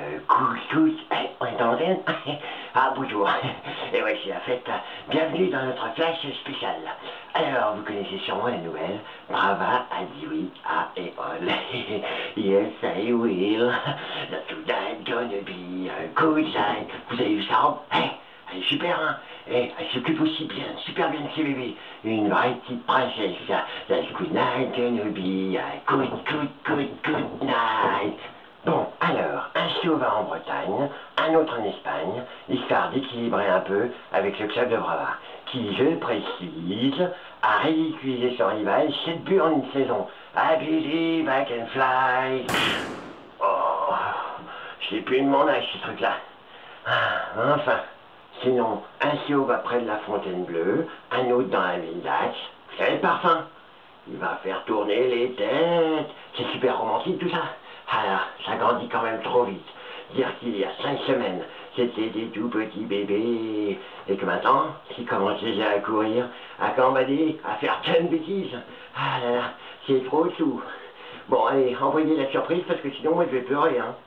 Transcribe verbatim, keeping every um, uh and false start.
Euh, coucou tous, hey, on est en antenne. Ah bonjour, et ouais c'est la fête, bienvenue dans notre flash spécial. Alors vous connaissez sûrement les nouvelles, Brava a dit oui à et all. Yes I will, that's tonight gonna be a good time. Vous avez vu sa robe? Hey, elle est super hein. Et elle s'occupe aussi bien, super bien de ses bébés. Une vraie petite princesse. That's good night gonna be a good, good, good, good night. Bon, alors, un show va en Bretagne, un autre en Espagne, histoire d'équilibrer un peu avec le club de Brava, qui, je le précise, a ridiculisé son rival sept buts en une saison. I believe I can fly. Oh, je sais plus de mon âge, ce truc-là. Ah, enfin, sinon, un show va près de la Fontaine Bleue, un autre dans la ville d'Aix. Vous savez le parfum? Il va faire tourner les têtes. C'est super romantique tout ça. Alors, ça grandit quand même trop vite. Dire qu'il y a cinq semaines, c'était des tout petits bébés, et que maintenant, ils commencent déjà à courir, à gambader, à faire plein de bêtises. Ah là là, c'est trop sous. Bon, allez, envoyez la surprise, parce que sinon, moi, je vais pleurer, hein.